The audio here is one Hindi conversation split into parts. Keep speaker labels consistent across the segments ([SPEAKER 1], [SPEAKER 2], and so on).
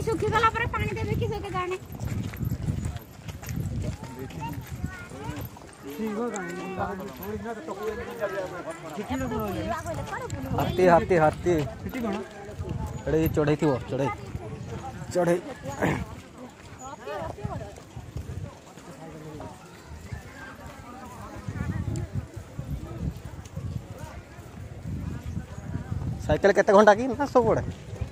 [SPEAKER 1] सुखी गला पर पानी देबे कि सके जाने
[SPEAKER 2] हाथी हाथी हाथी चढ़े चढ़े थी वो चढ़े चढ़े साइकिल केते घंटा की ना सब बड़े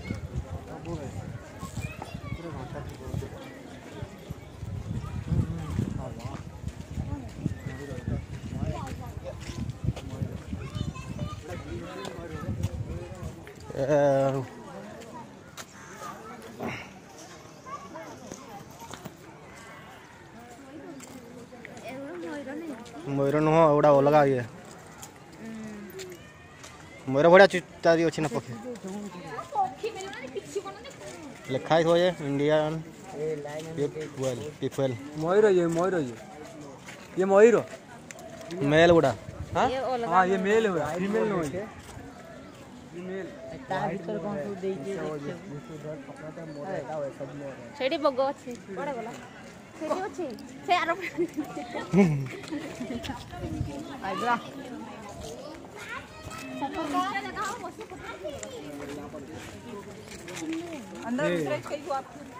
[SPEAKER 2] मयूर नुह एटा अलग ये मयूर भाया चारि अच्छी ना पक्षी लिखाई हो इंडियन पीपल
[SPEAKER 3] मयूर ये मयूर
[SPEAKER 2] मेल गुड़ा
[SPEAKER 3] हाँ ये मेल है फीमेल नहीं है फीमेल
[SPEAKER 1] भीतर कौन तू दे सेठी बग अछि कोड़े गला सेठी अछि से आरो आइब्रा अंदर फ्रेश कई को आप